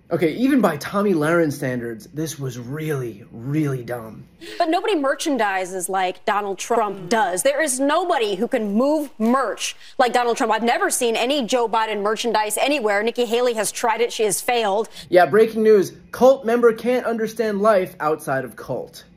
Okay, even by Tomi Lahren standards, this was really, really dumb. But nobody merchandises like Donald Trump does. There is nobody who can move merch like Donald Trump. I've never seen any Joe Biden merchandise anywhere. Nikki Haley has tried it. She has failed. Yeah, breaking news. Cult member can't understand life outside of cult.